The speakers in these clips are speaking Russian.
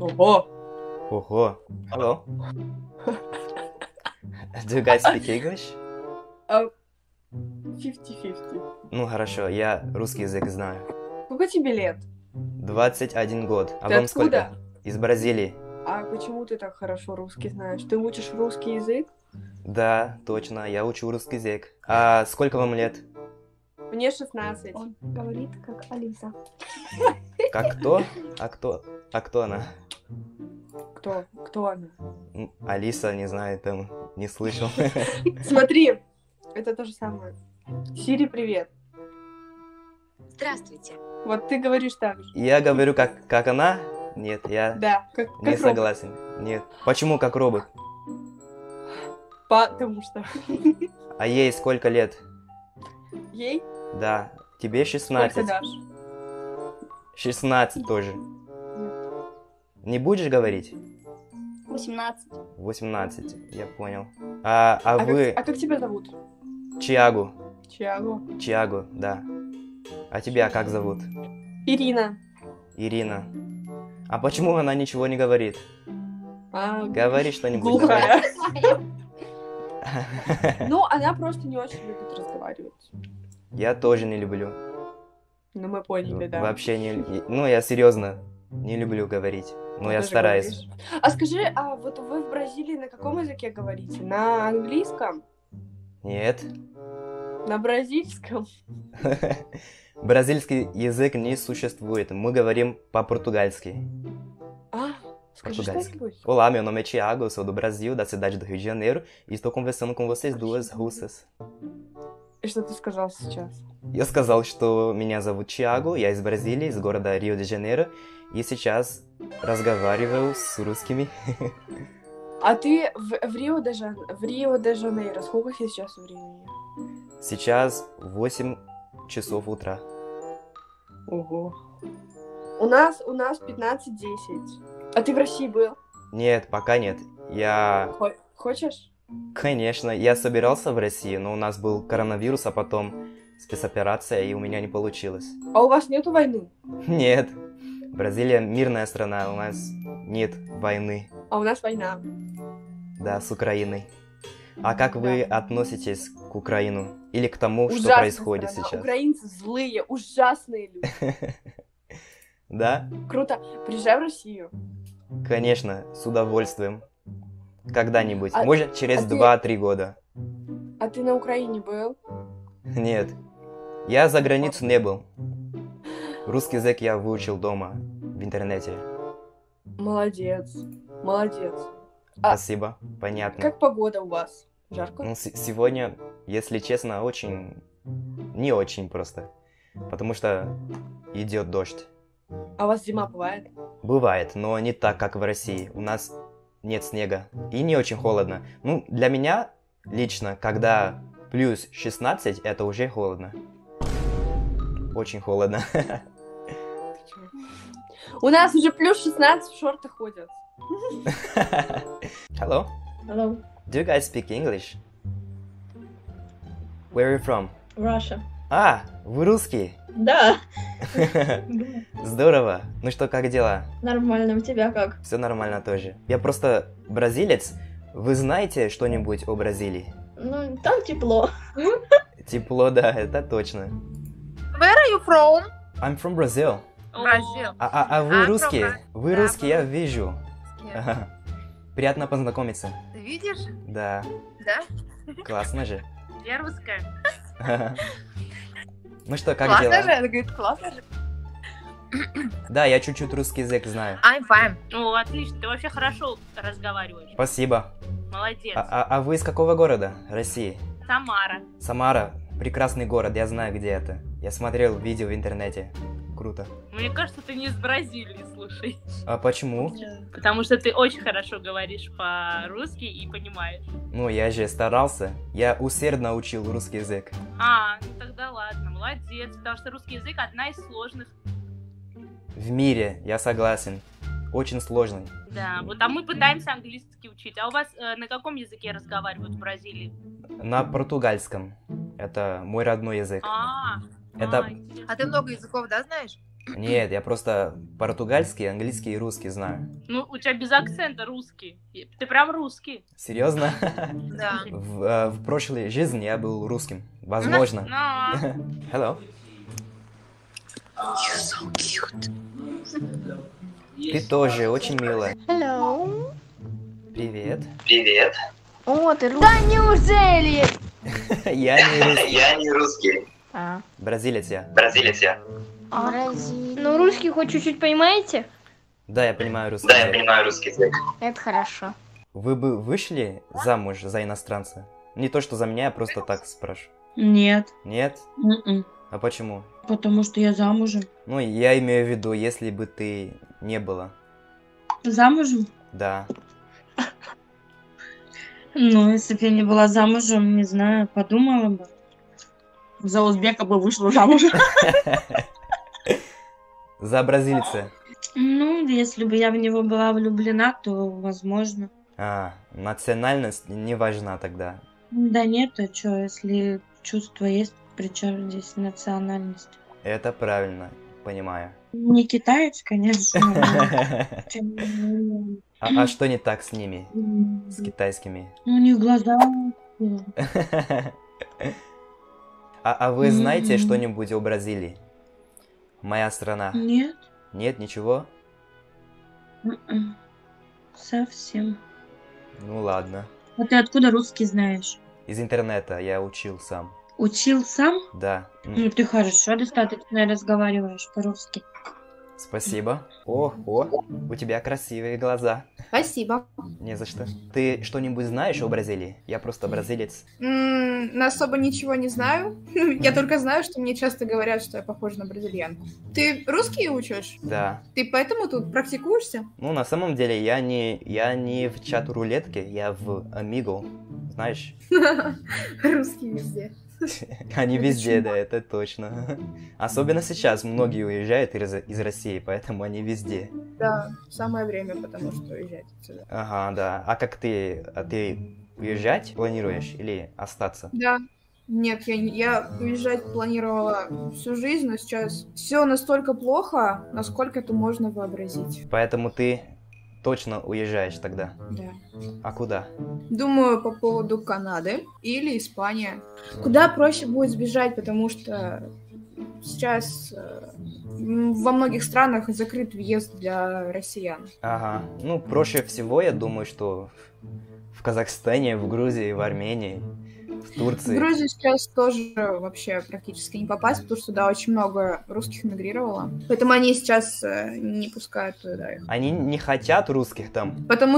Ого! Ого. Hello. Do you guys speak English? 50-50. Ну хорошо, я русский язык знаю. Сколько тебе лет? 21 год. А Ты вам откуда? сколько? Из Бразилии. А почему ты так хорошо русский знаешь? Ты учишь русский язык? Да, точно, я учу русский язык. А сколько вам лет? Мне 16. Он говорит, как Алиса. Как кто? А кто она? Кто? Кто она? Алиса, не знаю, там не слышал. Смотри, это то же самое. Сири, привет. Здравствуйте. Вот ты говоришь так же. Я говорю, как она? Нет, я Да, как не робот. согласен. Нет. Почему как робот? Потому что. А ей сколько лет? Ей Да, тебе сколько 16. дашь? 16 тоже. Не будешь говорить? 18. 18, я понял. А вы... Как тебя зовут? Чиагу. Чиаго. Чиагу, да. А тебя как зовут? Ирина. Ирина. А почему она ничего не говорит? Говори что-нибудь. Глухая. Ну, она просто не очень любит разговаривать. Я тоже не люблю. Ну, мы поняли, да. Вообще не... Ну, я серьезно не люблю говорить. Но Ты я тоже стараюсь. говоришь. А скажи, а вот вы в Бразилии на каком языке говорите? На английском? Нет. На бразильском? Бразильский язык не существует. Мы говорим по-португальски. Скажи Português. что-нибудь. Olá, meu nome é Thiago, eu sou do Brasil, da cidade do Rio de Janeiro, e estou conversando com vocês duas russas. И что ты сказал сейчас? Я сказал, что меня зовут Thiago, я из Бразилии, из города Рио-де-Жанейро, и сейчас разговариваю с русскими. А ты в Рио-де-Жанейро. Сколько сейчас времени? Сейчас 8 часов утра. Ого. У нас 15-10. А ты в России был? Нет, пока нет. Я... Хочешь? Конечно, я собирался в России, но у нас был коронавирус, а потом спецоперация, и у меня не получилось. А у вас нету войны? Нет. Бразилия мирная страна, у нас нет войны. А у нас война. Да, с Украиной. А как вы относитесь к Украину? Или к тому, что Ужасная происходит страна. сейчас? Украинцы злые, ужасные люди. Да? Круто. Приезжай в Россию. Конечно, с удовольствием. Когда-нибудь. А- Может, через а ты- 2-3 года. А ты на Украине был? Нет. Я за границу не был. Русский язык я выучил дома, в интернете. Молодец. Молодец. Спасибо, понятно. Как погода у вас? Жарко? Ну, сегодня, если честно, очень... Не очень просто. Потому что идет дождь. А у вас зима бывает? Бывает, но не так, как в России. У нас нет снега. И не очень холодно. Ну, для меня лично, когда плюс 16, это уже холодно. Очень холодно. У нас уже плюс 16 в шортах ходят. Hello. Hello. Do you guys speak English? Where are you from? Russia. А, вы русские? Да. Здорово. Ну что, как дела? Нормально, у тебя как? Все нормально тоже. Я просто бразилец. Вы знаете что-нибудь о Бразилии? Ну, там тепло. Тепло, да, это точно. Where are you from? I'm from Brazil. Бразил. А вы I'm from русские? Brazil. Вы Да, русские, я вижу. Ага. Приятно познакомиться. Ты видишь? Да, Да? классно же. Я русская. Ну что, как Классно дела? же? Она говорит, классно же. Да, я чуть-чуть русский язык знаю. I'm fine. О, отлично. Ты вообще хорошо разговариваешь. Спасибо. Молодец. А вы из какого города? России? Самара. Самара. Прекрасный город, я знаю, где это. Я смотрел видео в интернете. Круто. Мне кажется, ты не из Бразилии, слушай. А почему? Потому что ты очень хорошо говоришь по-русски и понимаешь. Ну, я же старался. Я усердно учил русский язык. А, ну тогда ладно, молодец. Потому что русский язык одна из сложных. В мире, я согласен. Очень сложный. Да, вот а мы пытаемся английский учить. А у вас на каком языке разговаривают в Бразилии? На португальском. Это мой родной язык. Это... интересно. А ты много языков, да, знаешь? Нет, я просто португальский, английский и русский знаю. Ну, у тебя без акцента русский. Ты прям русский. Серьезно? Да. В прошлой жизни я был русским. Возможно. Hello. Ты тоже очень милая. Hello. Привет. Привет. О, ты русский. Да неужели? Я не русский. Я не русский. Бразилец я. Бразилец я. Ну, русский хоть чуть-чуть понимаете? Да, я понимаю русский Да, я язык. понимаю русский язык. Это хорошо. Вы бы вышли замуж за иностранца? Не то, что за меня, я просто так спрашиваю. Нет. Нет? М-м. А почему? Потому что я замужем. Ну, я имею в виду, если бы ты не была. Замужем? Да. Ну, если бы я не была замужем, не знаю, подумала бы. За узбека бы вышла замуж. За бразильца. Ну, если бы я в него была влюблена, то возможно. А, национальность не важна тогда. Да нет, а чё, если чувство есть, при чем здесь национальность? Это правильно, понимаю. Не китаец, конечно. Тем не менее. А что не так с ними? С китайскими? Ну, у них глаза. А вы знаете что-нибудь о Бразилии? Моя страна. Нет. Нет, ничего? М-м. Совсем. Ну ладно. А ты откуда русский знаешь? Из интернета я учил сам. Учил сам? Да. Ну, ты хорошо достаточно разговариваешь по-русски. Спасибо. О, у тебя красивые глаза. Спасибо. Не за что. Ты что-нибудь знаешь о Бразилии? Я просто бразилец. Особо ничего не знаю. Я только знаю, что мне часто говорят, что я похожа на бразильянку. Ты русский учишь? Да. Ты поэтому тут практикуешься? Ну, на самом деле, я не в чат-рулетке, я в Amigo. Знаешь? Русский везде. Они везде, да, это точно. Особенно сейчас многие уезжают из России, поэтому они везде. Да, самое время, потому что уезжать отсюда. Ага, да. А как ты? А ты уезжать планируешь или остаться? Да. Нет, я уезжать планировала всю жизнь, но сейчас все настолько плохо, насколько это можно вообразить. Поэтому ты точно уезжаешь тогда? Да. А куда? Думаю по поводу Канады или Испании. Куда проще будет сбежать, потому что сейчас во многих странах закрыт въезд для россиян. Ага. Ну, проще всего, я думаю, что в Казахстане, в Грузии, в Армении, в Турции. В Грузию сейчас тоже вообще практически не попасть, потому что, да, очень много русских мигрировало. Поэтому они сейчас не пускают туда их. Они не хотят русских там? Потому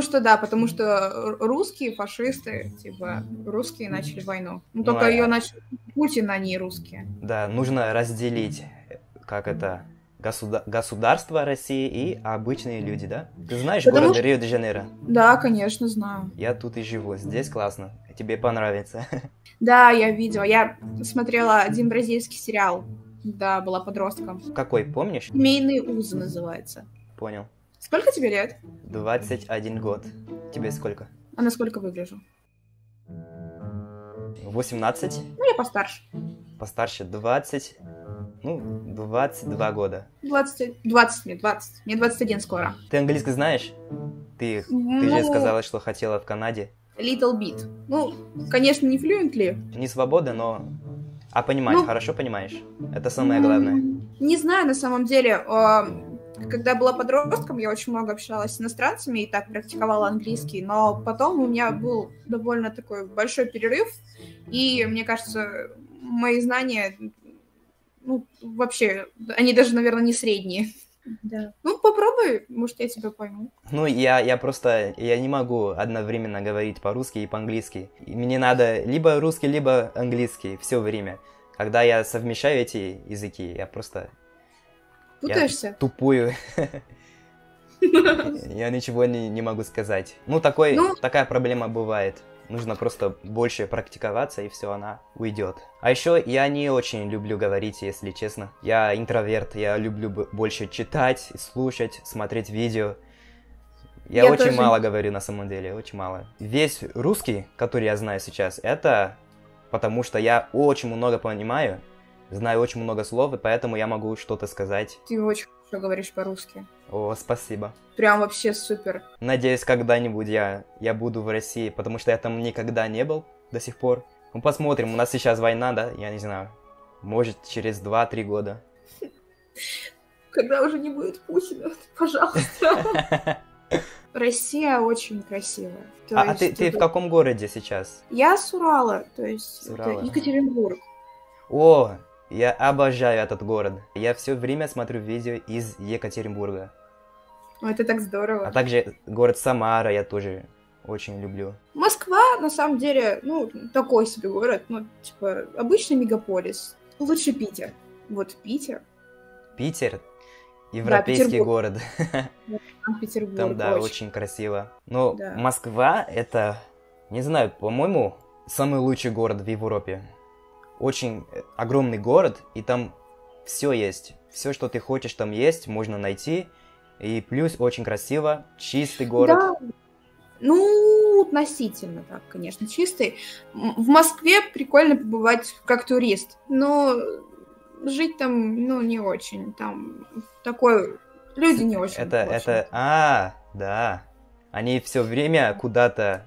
что русские фашисты, типа, русские начали войну. Ну, только ее начал Путин, а не русские. Да, нужно разделить, как это, государство России и обычные люди, да? Ты знаешь город Рио-де-Жанейро? Да, конечно, знаю. Я тут и живу, здесь классно, тебе понравится. Да, я видела, я смотрела один бразильский сериал, да, была подростком. Какой, помнишь? «Семейные узы» называется. Понял. Сколько тебе лет? 21 год. Тебе сколько? А насколько выгляжу? 18? Ну, я постарше. Постарше 20, 22 года. 20. Мне 21 скоро. Ты английский знаешь? Ты же сказала, что хотела в Канаде. Little bit. Ну, конечно, не fluently. Не свобода, но... А понимать, хорошо понимаешь? Это самое главное. Не знаю, на самом деле. Когда была подростком, я очень много общалась с иностранцами и так практиковала английский, но потом у меня был довольно такой большой перерыв, и, мне кажется, мои знания, ну, вообще, они даже, наверное, не средние. Да. Ну, попробуй, может, я тебя пойму. Ну, я просто, я не могу одновременно говорить по-русски и по-английски. И мне надо либо русский, либо английский все время. Когда я совмещаю эти языки, я просто... Путаешься? Я тупую. Я ничего не могу сказать. Ну, такая проблема бывает. Нужно просто больше практиковаться, и все, она уйдет. А еще я не очень люблю говорить, если честно. Я интроверт, я люблю больше читать, слушать, смотреть видео. Я очень тоже мало говорю на самом деле, очень мало. Весь русский, который я знаю сейчас, это потому что я очень много понимаю знаю очень много слов, и поэтому я могу что-то сказать. Ты очень хорошо говоришь по-русски. О, спасибо. Прям вообще супер. Надеюсь, когда-нибудь я буду в России, потому что я там никогда не был до сих пор. Ну, посмотрим, у нас сейчас война, да? Я не знаю. Может, через 2-3 года. Когда уже не будет Путина, пожалуйста. Россия очень красивая. А ты в каком городе сейчас? Я с Урала, то есть С Урала. это Екатеринбург. О, я обожаю этот город. Я все время смотрю видео из Екатеринбурга. О, это так здорово. А также город Самара я тоже очень люблю. Москва, на самом деле, ну, такой себе город, ну, типа, обычный мегаполис. Лучше Питер. Вот Питер. Питер? Европейский Петербург. город. Санкт-Петербург. Там, да, очень красиво. Но Да. Москва это, не знаю, по-моему, самый лучший город в Европе. Очень огромный город, и там все есть. Все, что ты хочешь, там есть, можно найти. И плюс очень красиво, чистый город. Да. Ну, относительно так, конечно, чистый. В Москве прикольно побывать как турист, но жить там, ну, не очень. Там такой... Люди не очень. Да. Они все время куда-то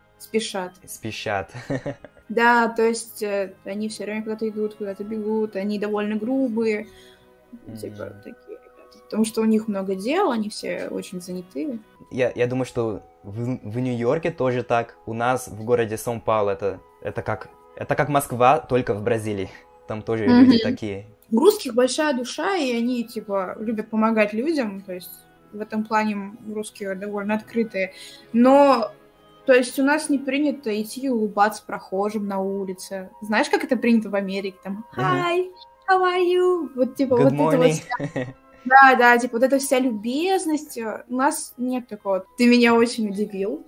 спешат. Да. Да, то есть они все время куда-то идут, куда-то бегут, они довольно грубые, типа такие ребята. Потому что у них много дел, они все очень заняты. Я думаю, что в Нью-Йорке тоже так. У нас в городе Сан-Паулу это как Москва, только в Бразилии. Там тоже люди такие. У русских большая душа, и они, типа, любят помогать людям, то есть в этом плане русские довольно открытые. Но, то есть у нас не принято идти и улыбаться прохожим на улице. Знаешь, как это принято в Америке? Там, hi, how are you? Вот, типа, Good вот morning. это вот. Да, типа, вот эта вся любезность. У нас нет такого. Ты меня очень удивил.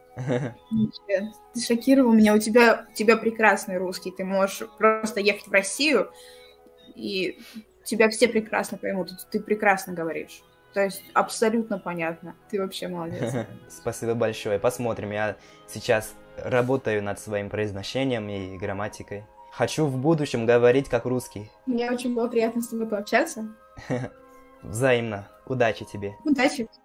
Ты шокировал меня. У тебя прекрасный русский. Ты можешь просто ехать в Россию, и тебя все прекрасно поймут. Ты прекрасно говоришь. То есть абсолютно понятно. Ты вообще молодец. Спасибо большое. Посмотрим. Я сейчас работаю над своим произношением и грамматикой. Хочу в будущем говорить как русский. Мне очень было приятно с тобой пообщаться. Взаимно. Удачи тебе. Удачи.